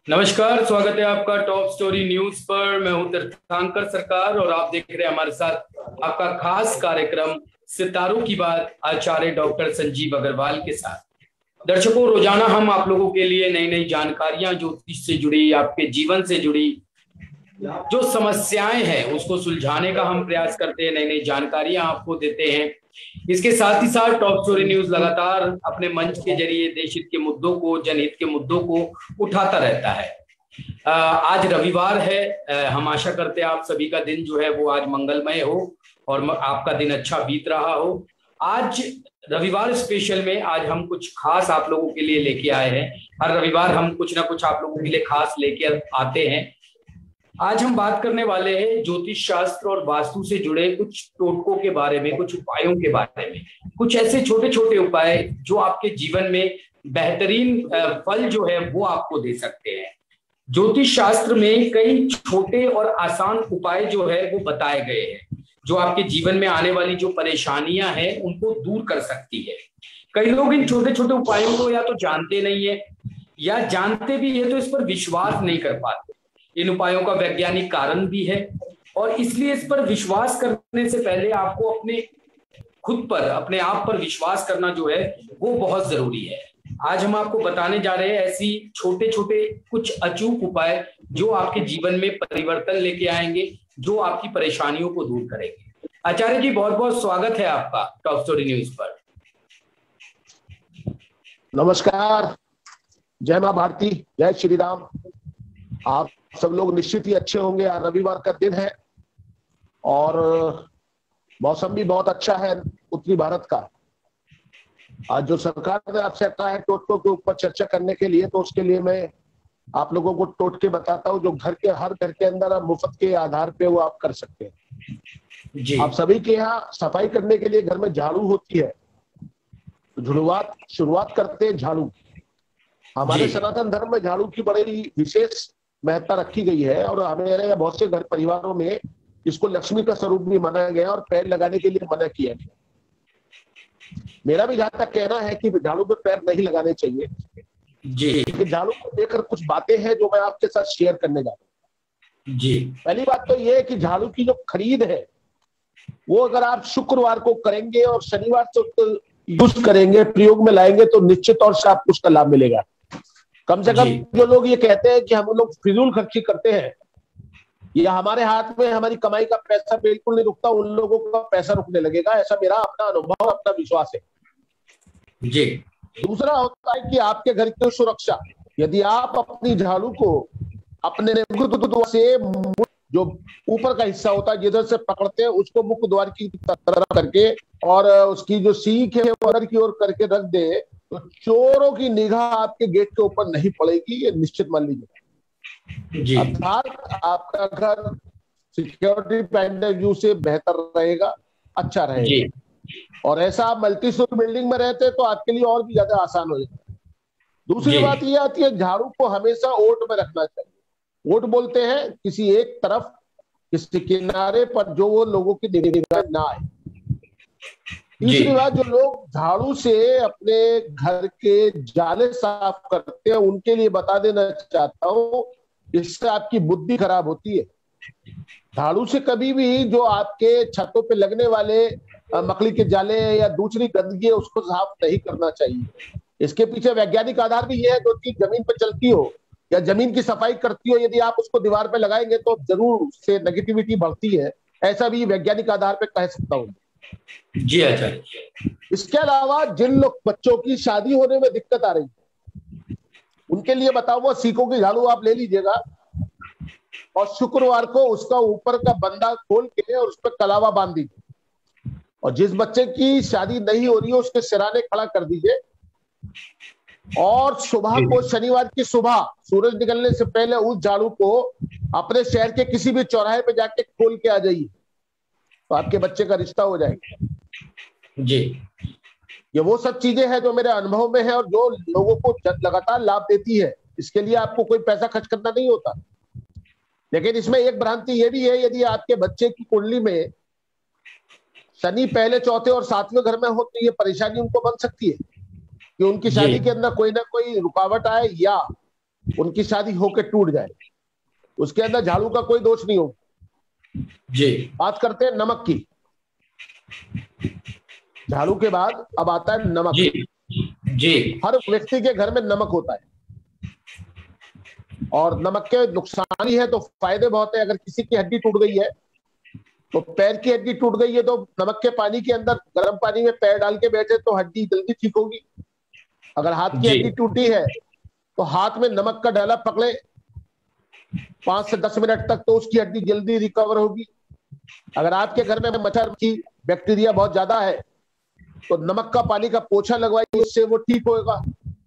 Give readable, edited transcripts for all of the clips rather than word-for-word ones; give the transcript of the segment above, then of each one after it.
नमस्कार, स्वागत है आपका टॉप स्टोरी न्यूज पर। मैं हूं तीर्थंकर सरकार और आप देख रहे हैं हमारे साथ आपका खास कार्यक्रम सितारों की बात आचार्य डॉक्टर संजीव अग्रवाल के साथ। दर्शकों, रोजाना हम आप लोगों के लिए नई नई जानकारियां ज्योतिष से जुड़ी, आपके जीवन से जुड़ी जो समस्याएं हैं उसको सुलझाने का हम प्रयास करते हैं, नई नई जानकारियां आपको देते हैं। इसके साथ ही साथ टॉप स्टोरी न्यूज लगातार अपने मंच के जरिए देश हित के मुद्दों को, जनहित के मुद्दों को उठाता रहता है। आज रविवार है। हम आशा करते हैं आप सभी का दिन जो है वो आज मंगलमय हो और आपका दिन अच्छा बीत रहा हो। आज रविवार स्पेशल में आज हम कुछ खास आप लोगों के लिए लेके आए हैं। हर रविवार हम कुछ ना कुछ आप लोगों के लिए खास लेके आते हैं। आज हम बात करने वाले हैं ज्योतिष शास्त्र और वास्तु से जुड़े कुछ टोटकों के बारे में, कुछ उपायों के बारे में, कुछ ऐसे छोटे छोटे उपाय जो आपके जीवन में बेहतरीन फल जो है वो आपको दे सकते हैं। ज्योतिष शास्त्र में कई छोटे और आसान उपाय जो है वो बताए गए हैं जो आपके जीवन में आने वाली जो परेशानियां हैं उनको दूर कर सकती है। कई लोग इन छोटे छोटे उपायों को या तो जानते नहीं है या जानते भी है तो इस पर विश्वास नहीं कर पाते। इन उपायों का वैज्ञानिक कारण भी है और इसलिए इस पर विश्वास करने से पहले आपको अपने खुद पर, अपने आप पर विश्वास करना जो है वो बहुत जरूरी है। आज हम आपको बताने जा रहे हैं ऐसी छोटे छोटे कुछ अचूक उपाय जो आपके जीवन में परिवर्तन लेके आएंगे, जो आपकी परेशानियों को दूर करेंगे। आचार्य जी, बहुत बहुत स्वागत है आपका टॉप स्टोरी न्यूज पर। नमस्कार। जय मां भारती, जय श्री राम। आप सब लोग निश्चित ही अच्छे होंगे। आज रविवार का दिन है और मौसम भी बहुत अच्छा है उत्तरी भारत का। आज जो सरकार ने आपसे कहा है टोटकों के ऊपर चर्चा करने के लिए, तो उसके लिए मैं आप लोगों को टोटके बताता हूँ जो हर घर के अंदर आप मुफ्त के आधार पे वो आप कर सकते हैं जी। आप सभी के यहाँ सफाई करने के लिए घर में झाड़ू होती है। शुरुआत करते हैं झाड़ू। हमारे सनातन धर्म में झाड़ू की बड़ी विशेष महत्ता रखी गई है और हमारे यहाँ बहुत से घर परिवारों में इसको लक्ष्मी का स्वरूप भी माना गया और पैर लगाने के लिए मना किया गया। मेरा भी जहां तक कहना है कि झाड़ू पे पैर नहीं लगाने चाहिए जी। झाड़ू को लेकर कुछ बातें हैं जो मैं आपके साथ शेयर करने जा रहा हूँ जी। पहली बात तो ये है कि झाड़ू की जो खरीद है वो अगर आप शुक्रवार को करेंगे और शनिवार से यूज करेंगे, प्रयोग में लाएंगे, तो निश्चित तौर से आपको उसका लाभ मिलेगा। कम से कम जो लोग ये कहते हैं कि हम लोग फिजूल खर्ची करते हैं या हमारे हाथ में हमारी कमाई का पैसा बिल्कुल नहीं रुकता, उन लोगों का पैसा रुकने लगेगा। ऐसा मेरा अपना अनुभव, अपना विश्वास है जी। दूसरा होता है कि आपके घर की सुरक्षा। यदि आप अपनी झाड़ू को अपने से जो ऊपर का हिस्सा होता है जिधर से पकड़ते हैं उसको मुख्य द्वार की तरफ करके और उसकी जो सीख है वो अंदर की ओर करके रख दे, तो चोरों की निगाह आपके गेट के ऊपर नहीं पड़ेगी, ये निश्चित मान लीजिए। अर्थात आपका घर सिक्योरिटी पॉइंट ऑफ व्यू से बेहतर रहेगा, अच्छा रहेगा। और ऐसा आप मल्टी स्टोरी बिल्डिंग में रहते हैं तो आपके लिए और भी ज्यादा आसान हो जाएगा। दूसरी बात ये आती है, झाड़ू को हमेशा ओट में रखना चाहिए। ओट बोलते हैं किसी एक तरफ, किसी किनारे पर जो वो लोगों की निगाह ना आए। तीसरी बात, जो लोग झाड़ू से अपने घर के जाले साफ करते हैं उनके लिए बता देना चाहता हूं, इससे आपकी बुद्धि खराब होती है। झाड़ू से कभी भी जो आपके छतों पे लगने वाले मकड़ी के जाले या दूसरी गंदगी है उसको साफ नहीं करना चाहिए। इसके पीछे वैज्ञानिक आधार भी यह है, जो चीज जमीन पर चलती हो या जमीन की सफाई करती हो, यदि आप उसको दीवार पे लगाएंगे तो जरूर उससे नेगेटिविटी बढ़ती है। ऐसा भी वैज्ञानिक आधार पे कह सकता हूँ जी। अच्छा, इसके अलावा जिन लोग बच्चों की शादी होने में दिक्कत आ रही है उनके लिए बताओ, वो सीकों की झाड़ू आप ले लीजिएगा और शुक्रवार को उसका ऊपर का बंदा खोल के और उस पर कलावा बांध दीजिए। और जिस बच्चे की शादी नहीं हो रही है उसके सिराने खड़ा कर दीजिए और सुबह को, शनिवार की सुबह सूरज निकलने से पहले उस झाड़ू को अपने शहर के किसी भी चौराहे पे जाके खोल के आ जाइए, तो आपके बच्चे का रिश्ता हो जाएगा जी। ये वो सब चीजें हैं जो मेरे अनुभव में है और जो लोगों को लगातार लाभ देती है। इसके लिए आपको कोई पैसा खर्च करना नहीं होता। लेकिन इसमें एक भ्रांति ये भी है, यदि आपके बच्चे की कुंडली में शनि पहले, चौथे और सातवें घर में हो तो ये परेशानी उनको बन सकती है कि उनकी शादी के अंदर कोई ना कोई रुकावट आए या उनकी शादी होके टूट जाए, उसके अंदर झाड़ू का कोई दोष नहीं हो। जी। बात करते हैं नमक की। झाड़ू के बाद अब आता है नमक। जी जी। हर व्यक्ति के घर में नमक होता है, और नमक के नुकसान ही है तो फायदे बहुत है। अगर किसी की हड्डी टूट गई है, तो पैर की हड्डी टूट गई है, तो नमक के पानी के अंदर गर्म पानी में पैर डाल के बैठे तो हड्डी जल्दी ठीक होगी। अगर हाथ की हड्डी टूटी है तो हाथ में नमक का ढाला पकड़े 5 से 10 मिनट तक, तो उसकी हड्डी जल्दी रिकवर होगी। अगर आपके घर में मच्छर की बैक्टीरिया बहुत ज्यादा है, तो नमक का पानी का पोछा लगवाइए, उससे वो ठीक होगा।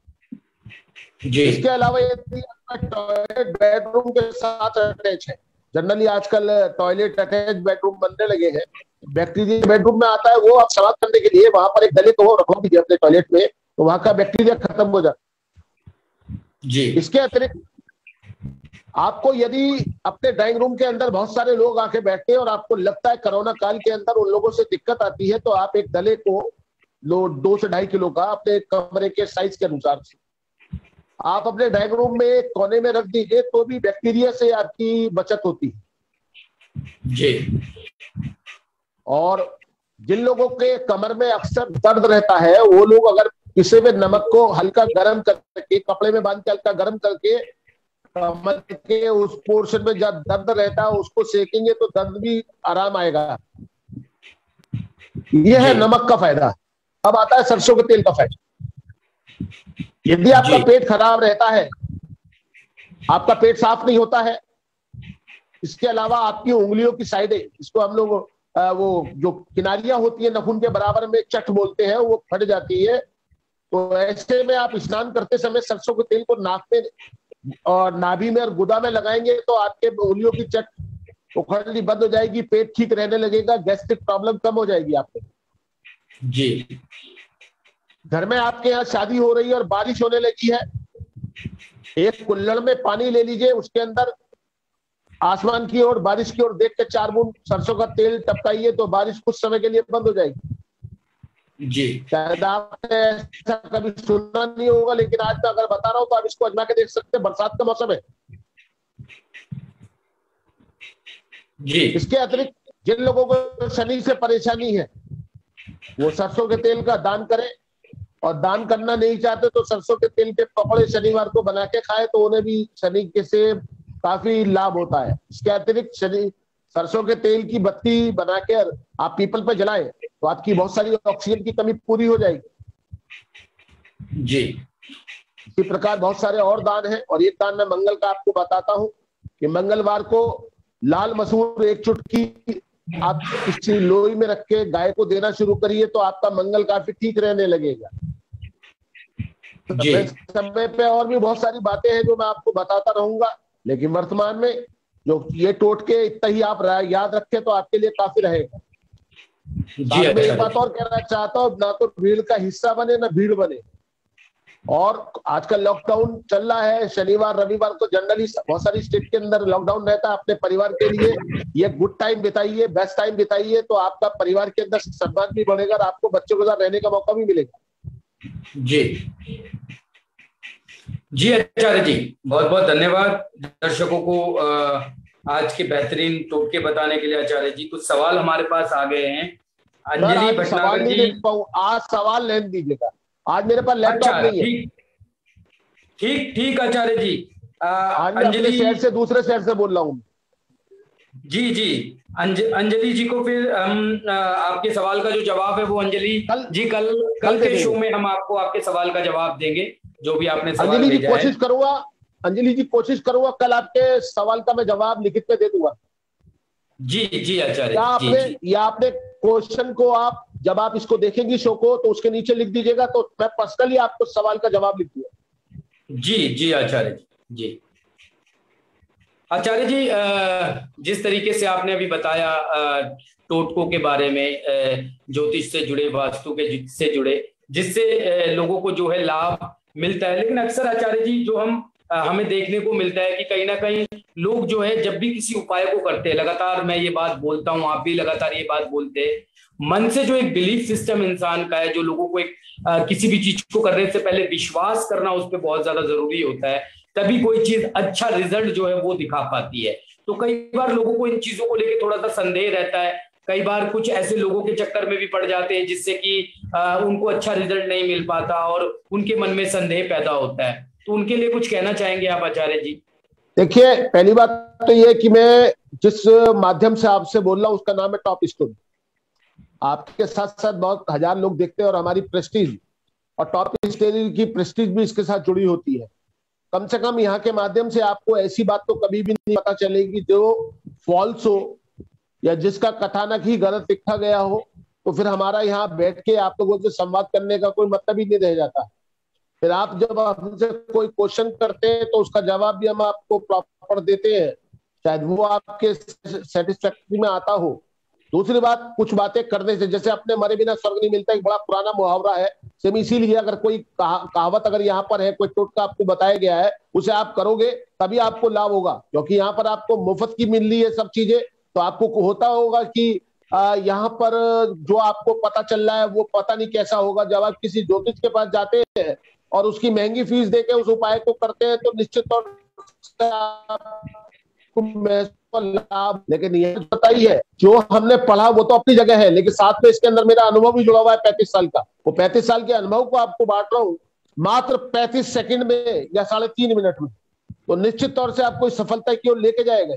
इसके अलावा यदि टॉयलेट बेडरूम के साथ अटैच है, जनरली आजकल टॉयलेट अटैच बेडरूम बनने लगे हैं, बैक्टीरिया बेडरूम में आता है, वो आप समाप्त करने के लिए वहां पर एक गले को रखवा दीजिए अपने टॉयलेट में, तो वहां का बैक्टीरिया खत्म हो जाता जी। इसके अतिरिक्त आपको यदि अपने ड्राइंग रूम के अंदर बहुत सारे लोग आके बैठते हैं और आपको लगता है कोरोना काल के अंदर उन लोगों से दिक्कत आती है, तो आप एक गले को 2 से 2.5 किलो का अपने कमरे के साइज के अनुसार से आप अपने ड्राइंग रूम में कोने में रख दीजिए, तो भी बैक्टीरिया से आपकी बचत होती है जी। और जिन लोगों के कमर में अक्सर दर्द रहता है, वो लोग अगर किसी में नमक को हल्का गर्म करके कपड़े में बांध के हल्का गर्म करके कमर के उस पोर्शन में जब दर्द रहता है उसको सेकेंगे, तो दर्द भी आराम आएगा। यह है नमक का फायदा। अब आता है सरसों के तेल का फायदा। यदि आपका पेट खराब रहता है, आपका पेट साफ नहीं होता है, इसके अलावा आपकी उंगलियों की साइडें, इसको हम लोग वो जो किनारियां होती है नखून के बराबर में चट बोलते हैं, वो फट जाती है, तो ऐसे में आप स्नान करते समय सरसों के तेल को नाक में और नाभि में और गुदा में लगाएंगे, तो आपके उंगलियों की चट उखड़नी बंद हो जाएगी, पेट ठीक रहने लगेगा, गैस्ट्रिक प्रॉब्लम कम हो जाएगी आपको। जी। घर में आपके यहाँ शादी हो रही है और बारिश होने लगी है, एक कुल्हड़ में पानी ले लीजिए, उसके अंदर आसमान की ओर बारिश की ओर देख के 4 बूंद सरसों का तेल टपकाइए, तो बारिश कुछ समय के लिए बंद हो जाएगी। जी। शायद आपने ऐसा कभी सुना नहीं होगा, लेकिन आज मैं अगर बता रहा हूं तो आप इसको आजमा के देख सकते हैं। बरसात का मौसम है जी। इसके अतिरिक्त जिन लोगों को शनि से परेशानी है, वो सरसों के तेल का दान करें, और दान करना नहीं चाहते तो सरसों के तेल के पकौड़े शनिवार को बना के खाए, तो उन्हें भी शनि के से काफी लाभ होता है। इसके अतिरिक्त सरसों के तेल की बत्ती बनाकर आप पीपल पे जलाएं, तो आपकी बहुत सारी ऑक्सीजन की कमी पूरी हो जाएगी। जी। इसी प्रकार बहुत सारे और दान हैं, और एक दान मैं मंगल का आपको बताता हूं कि मंगलवार को लाल मसूर 1 चुटकी आप किसी लोई में रख के गाय को देना शुरू करिए, तो आपका मंगल काफी ठीक रहने लगेगा। समय पे और भी बहुत सारी बातें हैं जो मैं आपको बताता रहूंगा, लेकिन वर्तमान में जो ये टोटके इतना ही आप याद रखें तो आपके लिए काफी रहेगा। जी। मैं एक बात और कहना चाहता हूँ, ना तो भीड़ का हिस्सा बने ना भीड़ बने। और आजकल लॉकडाउन चल रहा है, शनिवार रविवार को जनरली बहुत सारी स्टेट के अंदर लॉकडाउन रहता है। अपने परिवार के लिए ये गुड टाइम बिताइए, बेस्ट टाइम बिताइए, तो आपका परिवार के अंदर सम्मान भी बढ़ेगा और आपको बच्चों के साथ रहने का मौका भी मिलेगा। जी जी। आचार्य जी, बहुत बहुत धन्यवाद दर्शकों को आज के बेहतरीन टोटके बताने के लिए। आचार्य जी, कुछ सवाल हमारे पास आ गए हैं। अंजलि भटनागर जी, आज सवाल ले दीजिएगा, आज मेरे पास लैपटॉप नहीं है। ठीक ठीक आचार्य जी। अंजलि शहर से दूसरे शहर से बोल रहा हूँ। जी जी। अंजलि जी को फिर हम आपके सवाल का जो जवाब है वो अंजलि जी कल के शो में हम आपको आपके सवाल का जवाब देंगे, जो भी आपने सवाल अंजलि जी भेजा है। अंजलि जी कोशिश करूंगा कल आपके सवाल का मैं जवाब लिखित में दे दूंगा। जी जी आचार्य जी। या आपने क्वेश्चन को आप जब आप इसको देखेंगे शो को, तो उसके नीचे लिख दीजिएगा, तो मैं पर्सनली आपको सवाल का जवाब लिख दूंगा। जी जी आचार्य जी। आचार्य जी, जिस तरीके से आपने अभी बताया टोटकों के बारे में, ज्योतिष से जुड़े, वास्तु के से जुड़े, जिससे लोगों को जो है लाभ मिलता है, लेकिन अक्सर आचार्य जी जो हमें देखने को मिलता है कि कहीं ना कहीं लोग जो है जब भी किसी उपाय को करते हैं, लगातार मैं ये बात बोलता हूँ, आप भी लगातार ये बात बोलते हैं, मन से जो एक बिलीफ सिस्टम इंसान का है, जो लोगों को एक किसी भी चीज को करने से पहले विश्वास करना उस पर बहुत ज्यादा जरूरी होता है, तभी कोई चीज अच्छा रिजल्ट जो है वो दिखा पाती है। तो कई बार लोगों को इन चीजों को लेकर थोड़ा सा संदेह रहता है, कई बार कुछ ऐसे लोगों के चक्कर में भी पड़ जाते हैं जिससे कि उनको अच्छा रिजल्ट नहीं मिल पाता और उनके मन में संदेह पैदा होता है। तो उनके लिए कुछ कहना चाहेंगे आप आचार्य जी? देखिए, पहली बात तो ये कि मैं जिस माध्यम से आपसे बोल रहा हूं उसका नाम है टॉप स्टोरी। आपके साथ साथ बहुत हजार लोग देखते हैं और हमारी प्रेस्टीज और टॉप स्टोरी की प्रेस्टीज भी इसके साथ जुड़ी होती है। कम से कम यहाँ के माध्यम से आपको ऐसी बात तो कभी भी नहीं पता चलेगी जो फॉल्स हो या जिसका कथानक ही गलत लिखा गया हो। तो फिर हमारा यहाँ बैठ के आप लोगों से संवाद करने का कोई मतलब ही नहीं रह जाता। फिर आप जब हमसे कोई क्वेश्चन करते हैं तो उसका जवाब भी हम आपको प्रॉपर देते हैं, शायद वो आपके सेटिस्फैक्ट्री में आता हो। दूसरी बात, कुछ बातें करने से, जैसे अपने मरे बिना स्वर्ग नहीं मिलता, एक बड़ा पुराना मुहावरा है। सेम इसीलिए अगर कोई कहावत अगर यहाँ पर है, कोई टोटका आपको बताया गया है, उसे आप करोगे तभी आपको लाभ होगा, क्योंकि यहाँ पर आपको मुफ्त की मिल रही है सब चीजें। तो आपको होता होगा कि यहाँ पर जो आपको पता चल रहा है वो पता नहीं कैसा होगा। जब आप किसी ज्योतिष के पास जाते हैं और उसकी महंगी फीस देके उस उपाय को करते हैं तो निश्चित तौर से लाभ। लेकिन ये पता ही है, जो हमने पढ़ा वो तो अपनी जगह है, लेकिन साथ में इसके अंदर मेरा अनुभव भी जुड़ा हुआ है 35 साल का। वो 35 साल के अनुभव को आपको बांट रहा हूँ मात्र 35 सेकंड में या 3.5 मिनट में। तो निश्चित तौर से आपको सफलता की ओर लेके जाएगा।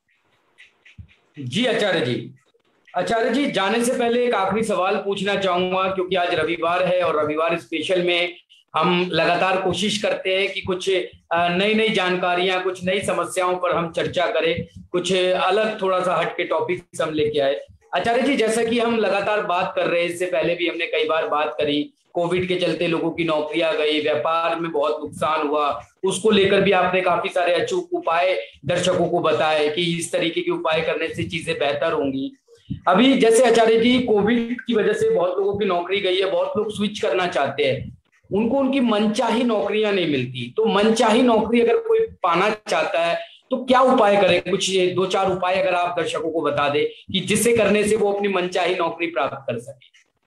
जी आचार्य जी, आचार्य जी जाने से पहले एक आखिरी सवाल पूछना चाहूंगा, क्योंकि आज रविवार है और रविवार स्पेशल में हम लगातार कोशिश करते हैं कि कुछ नई नई जानकारियां, कुछ नई समस्याओं पर हम चर्चा करें, कुछ अलग थोड़ा सा हट के टॉपिक्स हम लेके आए। आचार्य जी, जैसा कि हम लगातार बात कर रहे हैं, इससे पहले भी हमने कई बार बात करी, कोविड के चलते लोगों की नौकरियां गई, व्यापार में बहुत नुकसान हुआ, उसको लेकर भी आपने काफी सारे अचूक उपाय दर्शकों को बताए कि इस तरीके के उपाय करने से चीजें बेहतर होंगी। अभी जैसे आचार्य जी, कोविड की वजह से बहुत लोगों की नौकरी गई है, बहुत लोग स्विच करना चाहते हैं, उनको उनकी मनचाही नौकरियां नहीं मिलती। तो मनचाही नौकरी अगर कोई पाना चाहता है तो क्या उपाय करें? कुछ 2-4 उपाय अगर आप दर्शकों को बता दें कि जिससे करने से वो अपनी मनचाही नौकरी प्राप्त कर सके।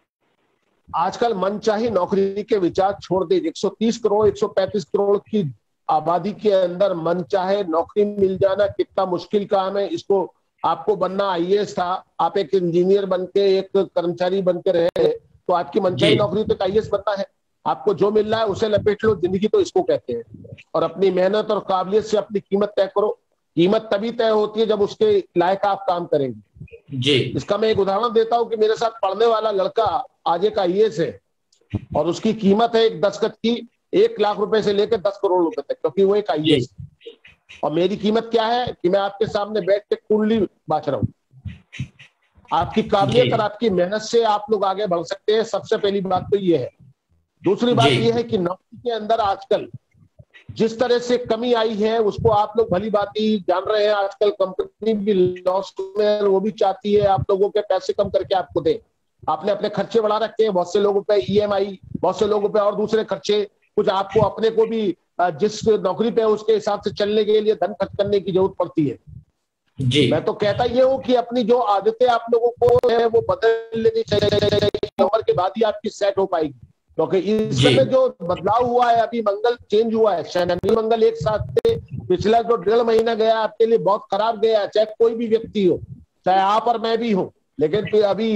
आजकल मनचाही नौकरी के विचार छोड़ दे। 130 करोड़ 135 करोड़ की आबादी के अंदर मनचाहे नौकरी मिल जाना कितना मुश्किल काम है। इसको आपको बनना आईएएस था, आप एक इंजीनियर बन के एक कर्मचारी बन के रहे तो आपकी मनचाही नौकरी तो आईएएस बनना है। आपको जो मिल रहा है उसे लपेट लो, जिंदगी तो इसको कहते हैं। और अपनी मेहनत और काबिलियत से अपनी कीमत तय करो। कीमत तभी तय होती है जब उसके लायक आप काम करेंगे। जी, इसका मैं एक उदाहरण देता हूं कि मेरे साथ पढ़ने वाला लड़का आज एक आईएएस है और उसकी कीमत है एक दस्तखत की 1 लाख रुपए से लेकर 10 करोड़ रुपए तक, क्योंकि वो एक आईएएस। और मेरी कीमत क्या है कि मैं आपके सामने बैठ के कुंडली बांच रहा हूं। आपकी काबिलियत और आपकी मेहनत से आप लोग आगे बढ़ सकते हैं, सबसे पहली बात तो ये है। दूसरी बात यह है कि नौकरी के अंदर आजकल जिस तरह से कमी आई है उसको आप लोग भली बात ही जान रहे हैं। आजकल कंपनी भी लॉस में, वो भी चाहती है आप लोगों के पैसे कम करके आपको दे। आपने अपने खर्चे बढ़ा रखे हैं, बहुत से लोगों पे ईएमआई, बहुत से लोगों पे और दूसरे खर्चे, कुछ आपको अपने को भी जिस नौकरी पे उसके हिसाब से चलने के लिए धन खर्च करने की जरूरत पड़ती है। जी, मैं तो कहता ये हूँ कि अपनी जो आदतें आप लोगों को है वो बदल लेनी चाहिए। उम्र के बाद ही आपकी सेट हो पाएगी, क्योंकि इस समय जो बदलाव हुआ है, अभी मंगल चेंज हुआ है, शनि मंगल एक साथ से पिछला जो 1.5 महीना गया आपके लिए बहुत खराब गया, चाहे कोई भी व्यक्ति हो, चाहे आप और मैं भी हूं। लेकिन फिर अभी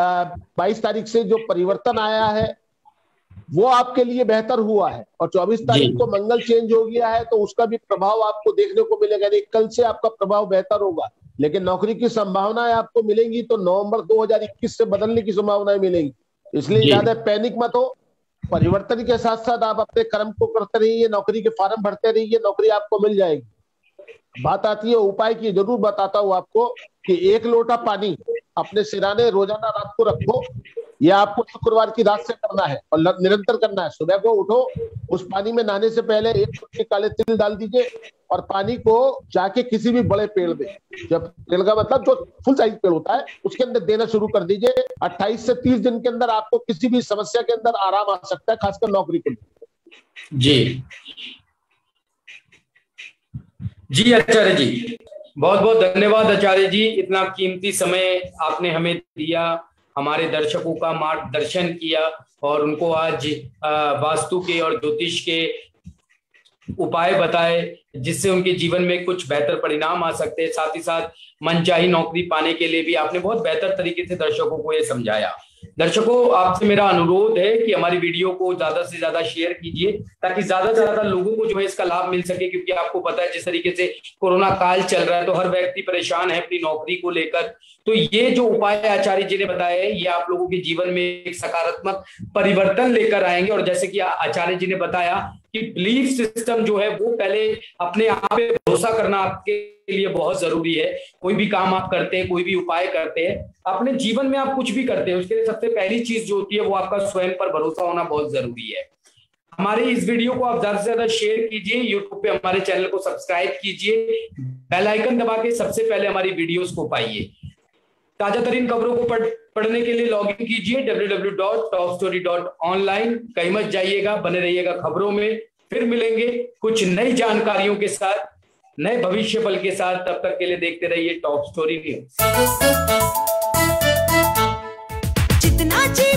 22 तारीख से जो परिवर्तन आया है वो आपके लिए बेहतर हुआ है और 24 तारीख को मंगल चेंज हो गया है, तो उसका भी प्रभाव आपको देखने को मिलेगा। नहीं, कल से आपका प्रभाव बेहतर होगा, लेकिन नौकरी की संभावनाएं आपको मिलेंगी तो नवंबर 2021 से बदलने की संभावनाएं मिलेंगी। इसलिए ज्यादा पैनिक मत हो। परिवर्तन के साथ साथ आप अपने कर्म को करते रहिए, नौकरी के फॉर्म भरते रहिए, नौकरी आपको मिल जाएगी। बात आती है उपाय की, जरूर बताता हूं आपको कि 1 लोटा पानी अपने सिराने रोजाना रात को रखो। यह आपको शुक्रवार की रात से करना है और निरंतर करना है। सुबह को उठो, उस पानी में नहाने से पहले 1 चुटकी काले तिल डाल दीजिए और पानी को जाके किसी भी बड़े पेड़ में, जब पेड़ का मतलब जो फुल साइज पेड़ होता है, उसके अंदर देना शुरू कर दीजिए। 28 से 30 दिन के अंदर आपको किसी भी समस्या के अंदर आराम आ सकता है, खासकर नौकरी को। जी जी आचार्य जी, बहुत बहुत धन्यवाद आचार्य जी, इतना कीमती समय आपने हमें दिया हमारे दर्शकों का मार्गदर्शन किया और उनको आज वास्तु के और ज्योतिष के उपाय बताए, जिससे उनके जीवन में कुछ बेहतर परिणाम आ सकते हैं। साथ ही साथ मनचाही नौकरी पाने के लिए भी आपने बहुत बेहतर तरीके से दर्शकों को ये समझाया। दर्शकों, आपसे मेरा अनुरोध है कि हमारी वीडियो को ज्यादा से ज्यादा शेयर कीजिए, ताकि ज्यादा से ज्यादा लोगों को जो है इसका लाभ मिल सके। क्योंकि आपको पता है जिस तरीके से कोरोना काल चल रहा है तो हर व्यक्ति परेशान है अपनी नौकरी को लेकर। तो ये जो उपाय आचार्य जी ने बताए ये आप लोगों के जीवन में एक सकारात्मक परिवर्तन लेकर आएंगे। और जैसे कि आचार्य जी ने बताया कि बिलीफ सिस्टम जो है वो पहले अपने आप पे भरोसा करना आपके लिए बहुत जरूरी है। कोई भी काम आप करते हैं, कोई भी उपाय करते हैं, अपने जीवन में आप कुछ भी करते हैं, उसके लिए सबसे पहली चीज जो होती है वो आपका स्वयं पर भरोसा होना बहुत जरूरी है। हमारे इस वीडियो को आप ज्यादा से ज्यादा शेयर कीजिए, यूट्यूब पे हमारे चैनल को सब्सक्राइब कीजिए, बेल आइकन दबा के सबसे पहले हमारी वीडियोस को पाइए। ताजा तरीन खबरों को पढ़ने के लिए लॉग इन कीजिए www.topstory.online। कहीं मत जाइएगा, बने रहिएगा खबरों में। फिर मिलेंगे कुछ नई जानकारियों के साथ, नए भविष्य फल के साथ। तब तक के लिए देखते रहिए टॉप स्टोरी न्यूज। जितना